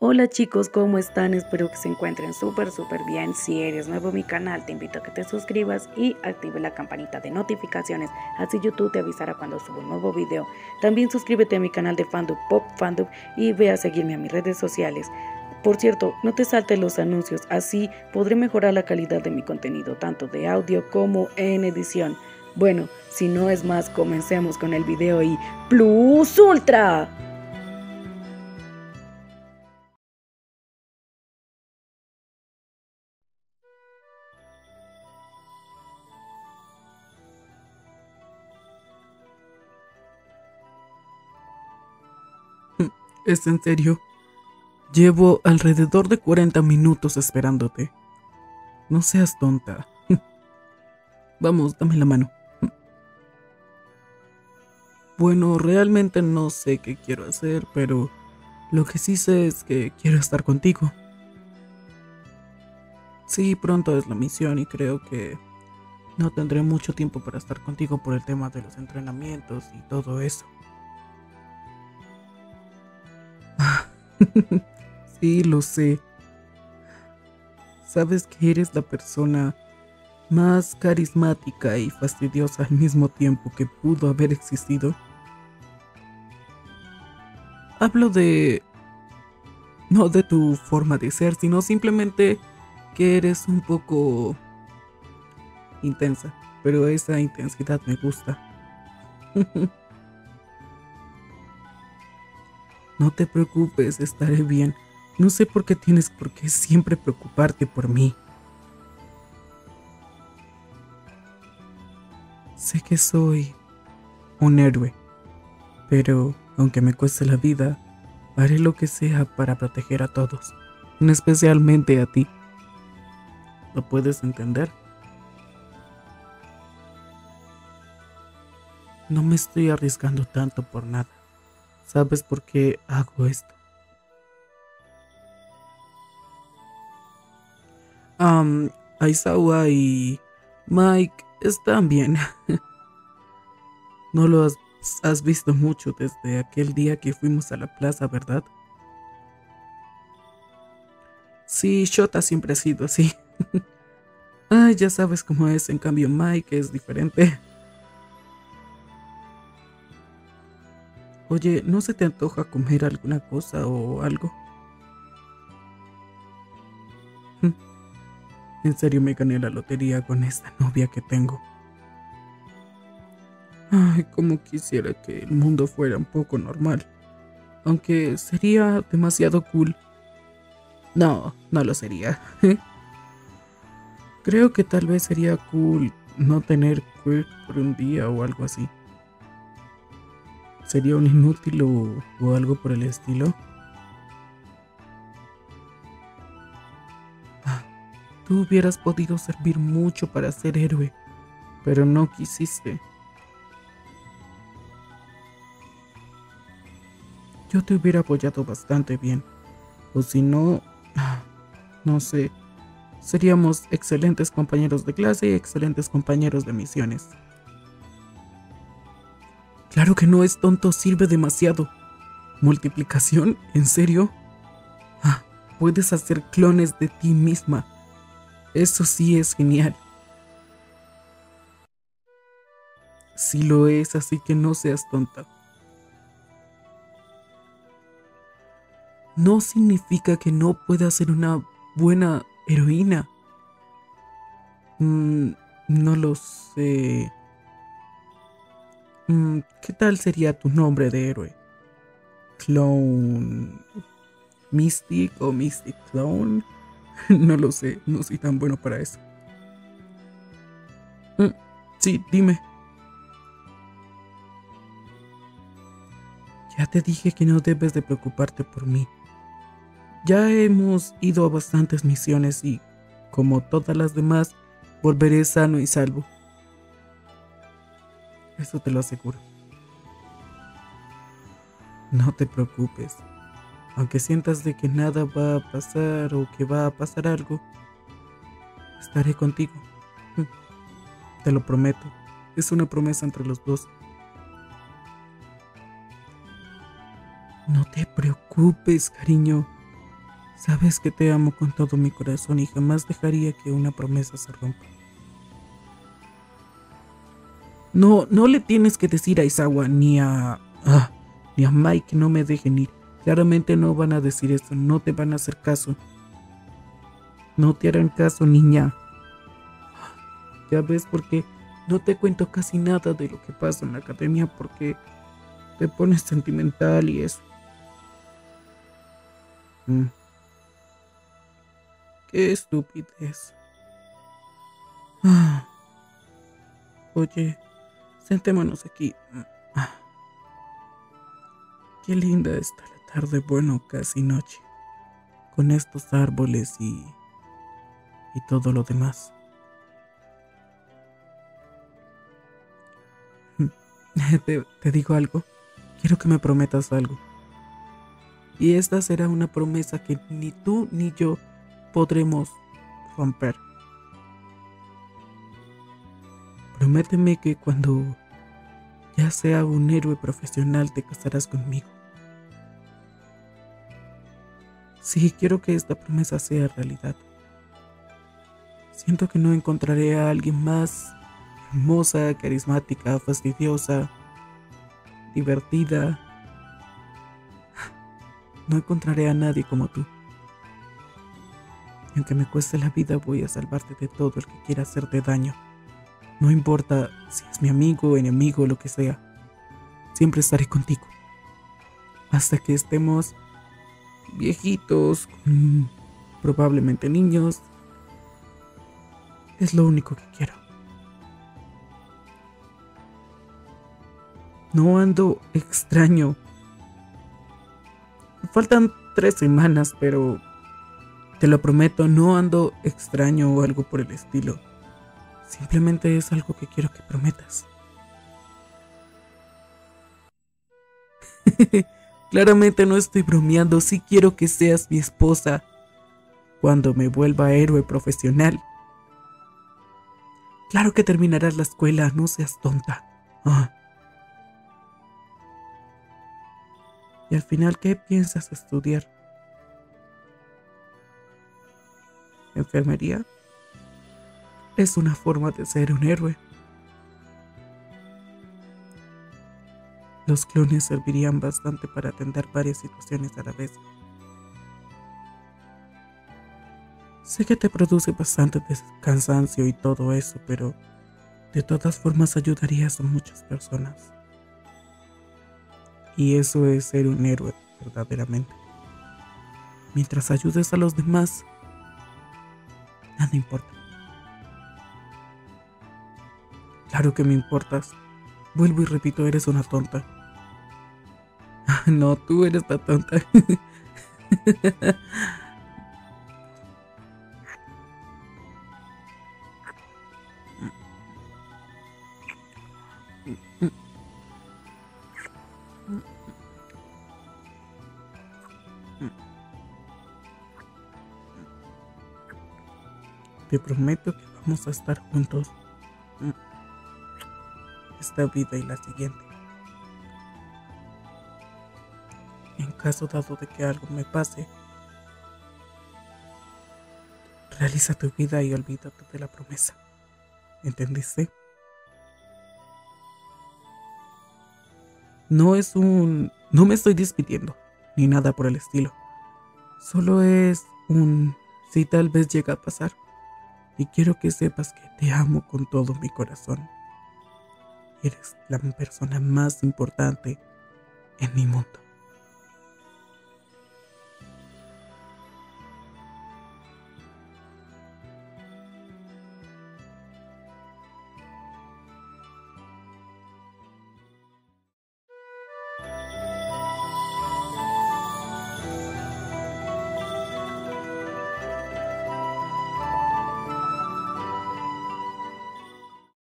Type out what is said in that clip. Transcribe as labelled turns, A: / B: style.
A: Hola chicos, ¿cómo están? Espero que se encuentren súper bien. Si eres nuevo en mi canal, te invito a que te suscribas y active la campanita de notificaciones, así YouTube te avisará cuando suba un nuevo video. También suscríbete a mi canal de Fandub Pop Fandub y ve a seguirme a mis redes sociales. Por cierto, no te saltes los anuncios, así podré mejorar la calidad de mi contenido, tanto de audio como en edición. Bueno, si no es más, comencemos con el video y ¡Plus Ultra!
B: Es en serio. Llevo alrededor de 40 minutos esperándote. No seas tonta. Vamos, dame la mano. Bueno, realmente no sé qué quiero hacer, pero lo que sí sé es que quiero estar contigo. Sí, pronto es la misión y creo que no tendré mucho tiempo para estar contigo por el tema de los entrenamientos y todo eso. Sí, lo sé. Sabes que eres la persona más carismática y fastidiosa al mismo tiempo que pudo haber existido. Hablo de... no de tu forma de ser, sino simplemente que eres un poco intensa, pero esa intensidad me gusta. No te preocupes, estaré bien. No sé por qué tienes por qué siempre preocuparte por mí. Sé que soy un héroe, pero aunque me cueste la vida, haré lo que sea para proteger a todos, especialmente a ti. ¿Lo puedes entender? No me estoy arriesgando tanto por nada. ¿Sabes por qué hago esto? Um, Aizawa y Mike están bien. No lo has visto mucho desde aquel día que fuimos a la plaza, ¿verdad? Sí, Shota siempre ha sido así. Ay, ya sabes cómo es, en cambio Mike es diferente. Oye, ¿no se te antoja comer alguna cosa o algo? En serio me gané la lotería con esta novia que tengo. Ay, como quisiera que el mundo fuera un poco normal. Aunque sería demasiado cool. No, no lo sería. Creo que tal vez sería cool no tener quirk por un día o algo así. ¿Sería un inútil o algo por el estilo? Ah, tú hubieras podido servir mucho para ser héroe, pero no quisiste. Yo te hubiera apoyado bastante bien. O si no, no sé, seríamos excelentes compañeros de clase y excelentes compañeros de misiones. Claro que no es tonto, sirve demasiado. ¿Multiplicación? ¿En serio? Ah, puedes hacer clones de ti misma. Eso sí es genial. Sí lo es, así que no seas tonta. No significa que no pueda ser una buena heroína. No lo sé. ¿Qué tal sería tu nombre de héroe? ¿Clone Mystic o Mystic Clone? No lo sé, no soy tan bueno para eso. Sí, dime. Ya te dije que no debes de preocuparte por mí. Ya hemos ido a bastantes misiones y, como todas las demás, volveré sano y salvo. Eso te lo aseguro. No te preocupes. Aunque sientas de que nada va a pasar o que va a pasar algo, estaré contigo. Te lo prometo. Es una promesa entre los dos. No te preocupes, cariño. Sabes que te amo con todo mi corazón y jamás dejaría que una promesa se rompa. No, no le tienes que decir a Isawa ni a Mike que no me dejen ir. Claramente no van a decir eso, no te van a hacer caso. No te harán caso, niña. Ya ves por qué no te cuento casi nada de lo que pasa en la academia porque te pones sentimental y eso. Qué estupidez. Oye, sentémonos aquí. Qué linda está la tarde, bueno, casi noche, con estos árboles y todo lo demás. Te digo algo, quiero que me prometas algo. Y esta será una promesa que ni tú ni yo podremos romper. Prométeme que cuando ya sea un héroe profesional te casarás conmigo. Sí, quiero que esta promesa sea realidad. Siento que no encontraré a alguien más hermosa, carismática, fastidiosa, divertida. No encontraré a nadie como tú. Y aunque me cueste la vida, voy a salvarte de todo el que quiera hacerte daño. No importa si es mi amigo, enemigo, lo que sea. Siempre estaré contigo. Hasta que estemos viejitos, probablemente niños. Es lo único que quiero. No ando extraño. Me faltan 3 semanas, pero te lo prometo, no ando extraño o algo por el estilo. Simplemente es algo que quiero que prometas. Claramente no estoy bromeando, sí quiero que seas mi esposa cuando me vuelva héroe profesional. Claro que terminarás la escuela, no seas tonta. Y al final, ¿qué piensas estudiar? ¿Enfermería? Es una forma de ser un héroe. Los clones servirían bastante para atender varias situaciones a la vez. Sé que te produce bastante cansancio y todo eso, pero de todas formas ayudarías a muchas personas. Y eso es ser un héroe, verdaderamente. Mientras ayudes a los demás, nada importa. Claro que me importas. Vuelvo y repito, eres una tonta. No, tú eres la tonta. Te prometo que vamos a estar juntos esta vida y la siguiente. En caso dado de que algo me pase, realiza tu vida y olvídate de la promesa. ¿Entendiste? No me estoy despidiendo, ni nada por el estilo. Solo es si tal vez llega a pasar. Y quiero que sepas que te amo con todo mi corazón. Eres la persona más importante en mi mundo.